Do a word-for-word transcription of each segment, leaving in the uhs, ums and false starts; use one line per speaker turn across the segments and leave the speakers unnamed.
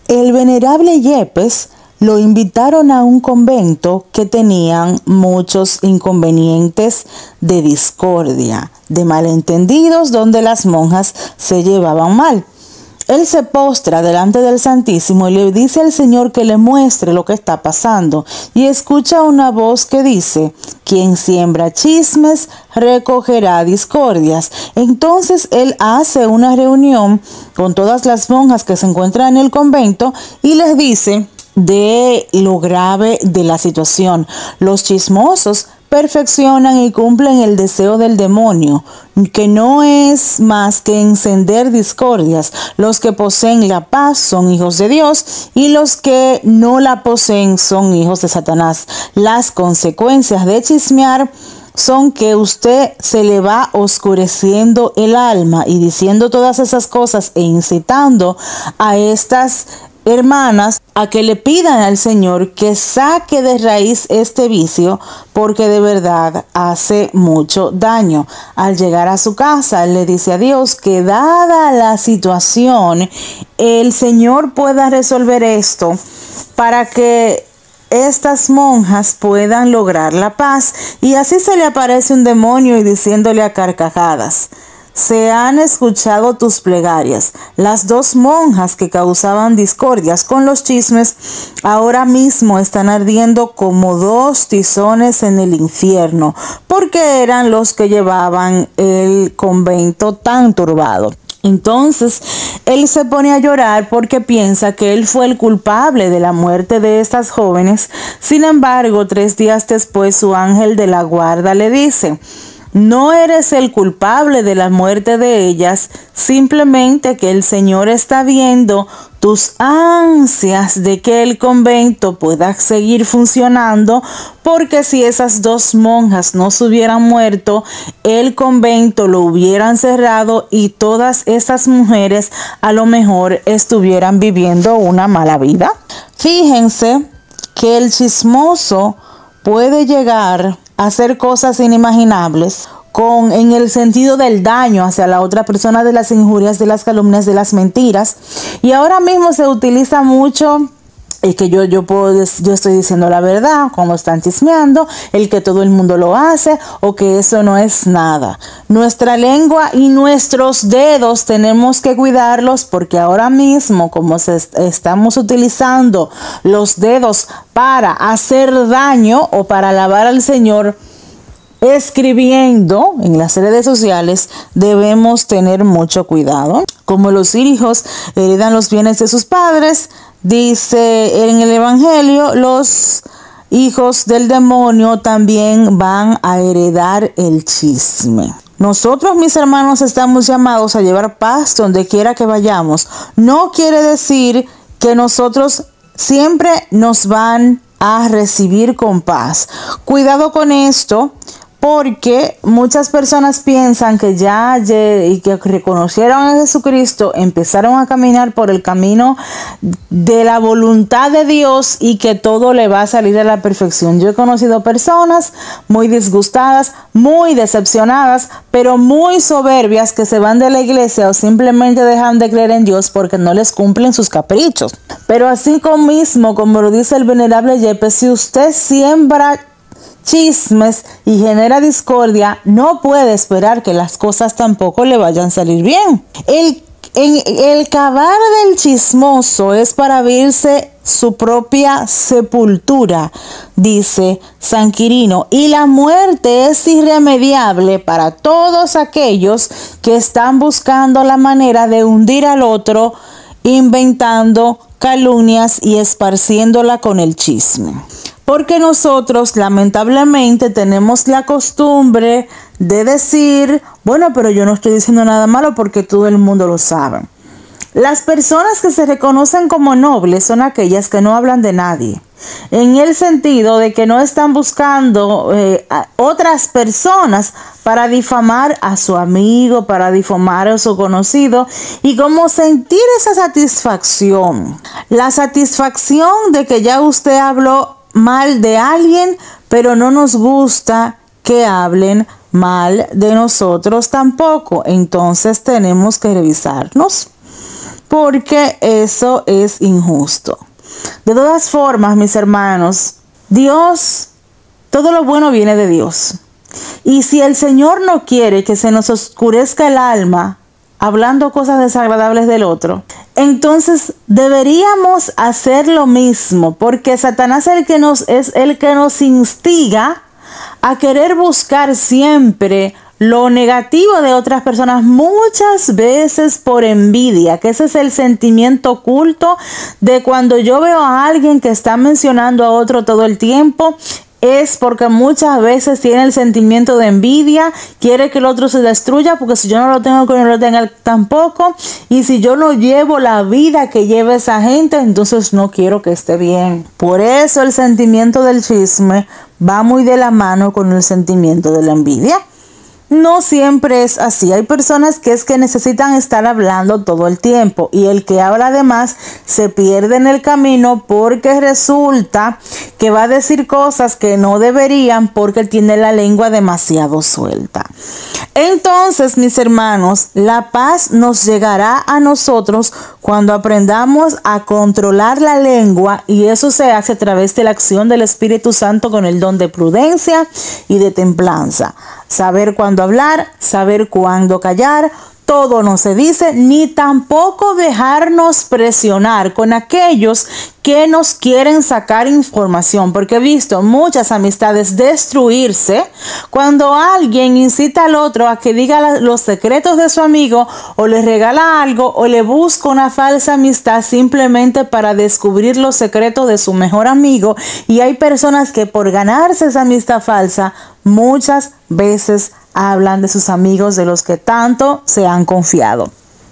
El venerable Yepes lo invitaron a un convento que tenían muchos inconvenientes de discordia, de malentendidos, donde las monjas se llevaban mal. Él se postra delante del Santísimo y le dice al Señor que le muestre lo que está pasando, y escucha una voz que dice: quien siembra chismes recogerá discordias. Entonces él hace una reunión con todas las monjas que se encuentran en el convento y les dice de lo grave de la situación. Los chismosos perfeccionan y cumplen el deseo del demonio, que no es más que encender discordias. Los que poseen la paz son hijos de Dios, y los que no la poseen son hijos de Satanás. Las consecuencias de chismear son que usted se le va oscureciendo el alma, y diciendo todas esas cosas e incitando a estas hermanas a que le pidan al Señor que saque de raíz este vicio, porque de verdad hace mucho daño. Al llegar a su casa, él le dice a Dios que, dada la situación, el Señor pueda resolver esto para que estas monjas puedan lograr la paz. Y así se le aparece un demonio y diciéndole a carcajadas: se han escuchado tus plegarias. Las dos monjas que causaban discordias con los chismes ahora mismo están ardiendo como dos tizones en el infierno, porque eran los que llevaban el convento tan turbado. Entonces él se pone a llorar porque piensa que él fue el culpable de la muerte de estas jóvenes. Sin embargo, tres días después, su ángel de la guarda le dice: no eres el culpable de la muerte de ellas, simplemente que el Señor está viendo tus ansias de que el convento pueda seguir funcionando, porque si esas dos monjas no se hubieran muerto, el convento lo hubieran cerrado y todas esas mujeres a lo mejor estuvieran viviendo una mala vida. Fíjense que el chismoso puede llegar a hacer cosas inimaginables con, en el sentido del daño hacia la otra persona, de las injurias, de las calumnias, de las mentiras. Y ahora mismo se utiliza mucho es que yo, yo, puedo, yo estoy diciendo la verdad cuando están chismeando, el que todo el mundo lo hace, o que eso no es nada. Nuestra lengua y nuestros dedos tenemos que cuidarlos, porque ahora mismo, como se est- estamos utilizando los dedos para hacer daño o para alabar al Señor, escribiendo en las redes sociales, debemos tener mucho cuidado. Como los hijos heredan los bienes de sus padres, dice en el Evangelio, los hijos del demonio también van a heredar el chisme. Nosotros, mis hermanos, estamos llamados a llevar paz donde quiera que vayamos. No quiere decir que nosotros siempre nos van a recibir con paz. Cuidado con esto, porque muchas personas piensan que ya y que reconocieron a Jesucristo, empezaron a caminar por el camino de la voluntad de Dios y que todo le va a salir a la perfección. Yo he conocido personas muy disgustadas, muy decepcionadas, pero muy soberbias, que se van de la iglesia o simplemente dejan de creer en Dios porque no les cumplen sus caprichos. Pero así como mismo, como lo dice el venerable Yepes, si usted siembra chismes y genera discordia, no puede esperar que las cosas tampoco le vayan a salir bien. El, en, el cavar del chismoso es para abrirse su propia sepultura, dice San Quirino, y la muerte es irremediable para todos aquellos que están buscando la manera de hundir al otro, inventando calumnias y esparciéndola con el chisme. Porque nosotros lamentablemente tenemos la costumbre de decir, bueno, pero yo no estoy diciendo nada malo porque todo el mundo lo sabe. Las personas que se reconocen como nobles son aquellas que no hablan de nadie, en el sentido de que no están buscando eh, a otras personas para difamar a su amigo, para difamar a su conocido, y como sentir esa satisfacción, la satisfacción de que ya usted habló mal de alguien, pero no nos gusta que hablen mal de nosotros tampoco. Entonces tenemos que revisarnos, porque eso es injusto. De todas formas, mis hermanos, Dios, todo lo bueno viene de Dios. Y si el Señor no quiere que se nos oscurezca el alma hablando cosas desagradables del otro, entonces deberíamos hacer lo mismo, porque Satanás el que nos, es el que nos instiga a querer buscar siempre lo negativo de otras personas, muchas veces por envidia, que ese es el sentimiento oculto de cuando yo veo a alguien que está mencionando a otro todo el tiempo. Es porque muchas veces tiene el sentimiento de envidia, quiere que el otro se destruya, porque si yo no lo tengo, que no lo tenga tampoco. Y si yo no llevo la vida que lleva esa gente, entonces no quiero que esté bien. Por eso el sentimiento del chisme va muy de la mano con el sentimiento de la envidia. No siempre es así. Hay personas que es que necesitan estar hablando todo el tiempo, y el que habla de más se pierde en el camino, porque resulta que va a decir cosas que no deberían porque tiene la lengua demasiado suelta. Entonces, mis hermanos, la paz nos llegará a nosotros cuando aprendamos a controlar la lengua, y eso se hace a través de la acción del Espíritu Santo con el don de prudencia y de templanza. Saber cuándo hablar, saber cuándo callar. Todo no se dice, ni tampoco dejarnos presionar con aquellos que nos quieren sacar información, porque he visto muchas amistades destruirse cuando alguien incita al otro a que diga los secretos de su amigo, o le regala algo, o le busca una falsa amistad simplemente para descubrir los secretos de su mejor amigo. Y hay personas que por ganarse esa amistad falsa muchas veces hablan de sus amigos de los que tanto se han confiado.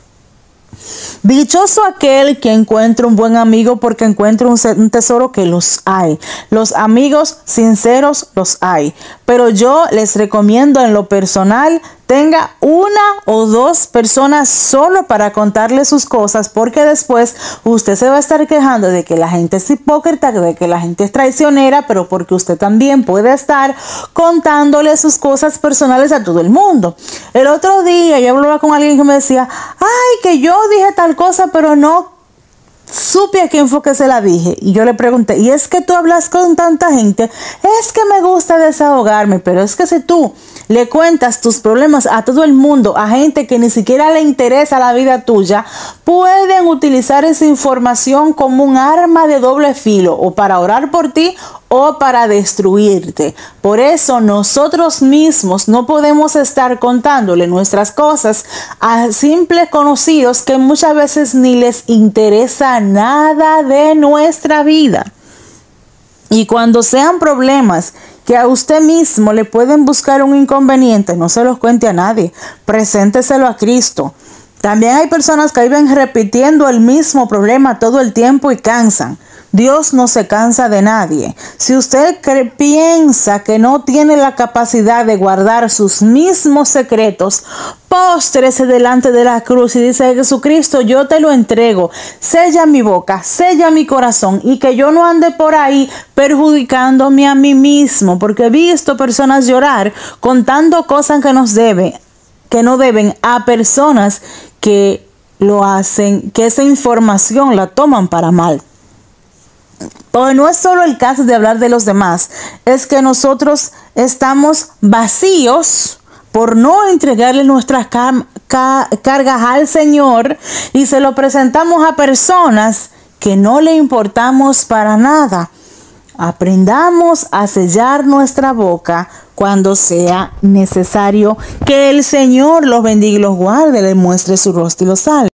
Dichoso aquel que encuentra un buen amigo, porque encuentra un tesoro, que los hay. Los amigos sinceros los hay. Pero yo les recomiendo en lo personal, tenga una o dos personas solo para contarle sus cosas, porque después usted se va a estar quejando de que la gente es hipócrita, de que la gente es traicionera, pero porque usted también puede estar contándole sus cosas personales a todo el mundo. El otro día yo hablaba con alguien que me decía, ay, que yo dije tal cosa, pero no supe a quién fue que se la dije. Y yo le pregunté, ¿y es que tú hablas con tanta gente? Es que me gusta desahogarme. Pero es que si tú le cuentas tus problemas a todo el mundo, a gente que ni siquiera le interesa la vida tuya, pueden utilizar esa información como un arma de doble filo, o para orar por ti o para destruirte. Por eso nosotros mismos no podemos estar contándole nuestras cosas a simples conocidos que muchas veces ni les interesa nada de nuestra vida. Y cuando sean problemas que a usted mismo le pueden buscar un inconveniente, no se los cuente a nadie, presénteselo a Cristo. También hay personas que viven repitiendo el mismo problema todo el tiempo y cansan. Dios no se cansa de nadie. Si usted cree, piensa que no tiene la capacidad de guardar sus mismos secretos, póstrese delante de la cruz y dice: Jesucristo, yo te lo entrego. Sella mi boca, sella mi corazón, y que yo no ande por ahí perjudicándome a mí mismo, porque he visto personas llorar contando cosas que nos deben, que no deben a personas que lo hacen, que esa información la toman para mal. Pero no es solo el caso de hablar de los demás, es que nosotros estamos vacíos por no entregarle nuestras car car cargas al Señor, y se lo presentamos a personas que no le importamos para nada. Aprendamos a sellar nuestra boca cuando sea necesario. Que el Señor los bendiga y los guarde, les muestre su rostro y los salve.